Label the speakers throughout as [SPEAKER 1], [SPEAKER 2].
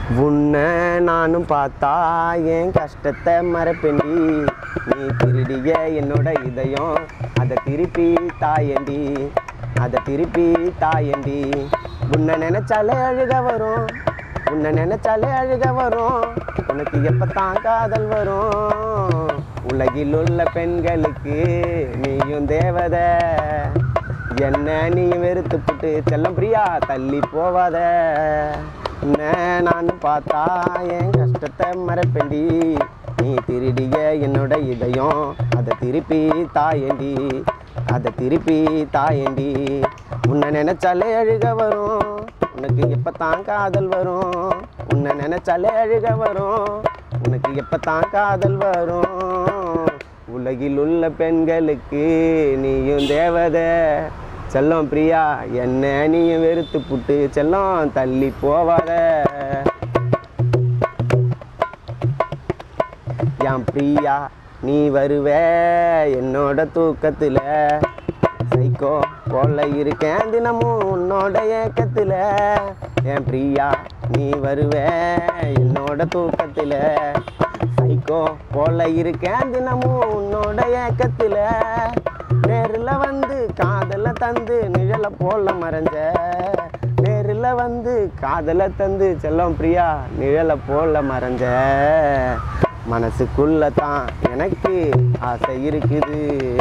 [SPEAKER 1] உன்னை நானும் பார்த்தா என் கஷ்டத்தை மறப்பேண்டி. நீ திருடிய என்னோட இதயம் அதை திருப்பி தாயண்டி, அதை திருப்பி தாயண்டி. உன்னை நினைச்சாலே அழுக வரும், உன்னை நினைச்சாலே அழுக வரும். உனக்கு எப்பத்தான் காதல் வரும்? உலகில் உள்ள பெண்களுக்கு நீயும் தேவதை. என்ன நீ வெறுத்து புட்டு செல்லம் பிரியா தள்ளி போவாத. நான் பார்த்தா என் கஷ்டத்தை மறப்பேண்டி. நீ திருடிய என்னோட இதயம் அதை திருப்பி தாயண்டி, அதை திருப்பி தாயண்டி. உன்னை நினைச்சாலே அழுக வரும், உனக்கு எப்பத்தான் காதல் வரும்? உன்னை நினைச்சாலே அழுக வரும், உனக்கு எப்பத்தான் காதல் வரும்? உலகில் உள்ள பெண்களுக்கு நீயும் தேவதை. செல்லம் பிரியா என்ன நீயும் வெறுத்து புட்டு செல்லம் தள்ளி போவாத. என் பிரியா நீ வருவ என்னோட தூக்கத்தில், சைக்கோ போல இருக்கேன் தினமும் உன்னோட ஏக்கத்தில். என் பிரியா நீ வருவ என்னோட தூக்கத்தில், சைக்கோ போல இருக்கேன் தினமும் உன்னோட ஏக்கத்தில். நேரில் வந்து காதலை தந்து நிழலை போல மறைஞ்ச, நேரில் வந்து காதலை தந்து செல்லம் பிரியா நிழலை போல மறைஞ்ச. மனசுக்குள்ள தான் எனக்கு ஆசை இருக்குது,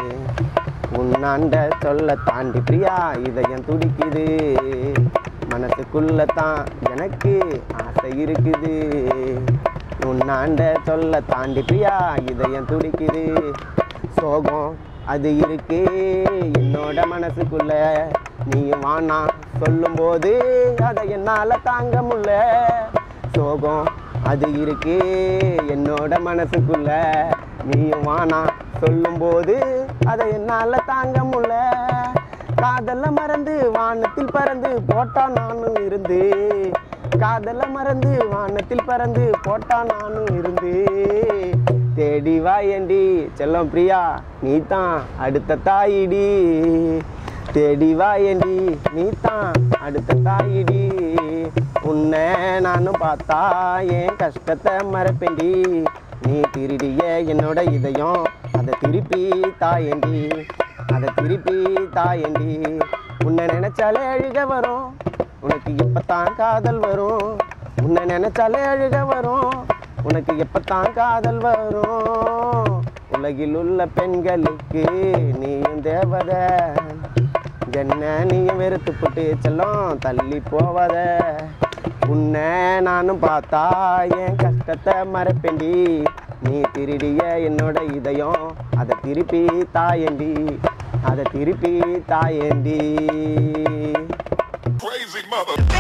[SPEAKER 1] உன்னாண்ட சொல்ல தாண்டி பிரியா இதயம் துடிக்குது. மனசுக்குள்ள தான் எனக்கு ஆசை இருக்குது, உன்னாண்ட சொல்ல தாண்டி பிரியா இதயம் துடிக்குது. சோகம் அது இருக்கு என்னோட மனசுக்குள்ள, நீயும் வானா சொல்லும்போது அதை என்னால் தாங்க முடியல. சோகம் அது இருக்கு என்னோட மனசுக்குள்ள, நீயும் வானா சொல்லும்போது அதை என்னால் தாங்க முடியல. காதலை மறந்து வானத்தில் பறந்து போட்டா நானும் இருந்து, காதலை மறந்து வானத்தில் பறந்து போட்டா நானும் இருந்து. தேடி வாயண்டி செல்லம் பிரியா நீ தான் அடுத்த தாயிடி, தேடி வாயண்டி நீ தான் அடுத்த தாயிடி. உன்னை நானும் பார்த்தா என் கஷ்டத்தை மறப்பேண்டி. நீ திருடிய என்னோட இதயம் அதை திருப்பி தாயண்டி, அதை திருப்பி தாயண்டி. உன்னை நினைச்சாலே அழுக வரும், உனக்கு எப்பத்தான் காதல் வரும்? உன்னை நினைச்சாலே அழுக வரும், உனக்கு எப்பத்தான் காதல் வரும்? உலகில் உள்ள பெண்களுக்கு நீயும் தேவதை. என்ன நீயும் வெறுத்து புட்டு செல்லம் தள்ளி போவத. உன்னை நானும் பார்த்தா என் கஷ்டத்தை மறப்பேண்டி. நீ திருடிய என்னோட இதயம் அதை திருப்பி தாயண்டி, அதை திருப்பி தாயண்டி.
[SPEAKER 2] Crazy mother.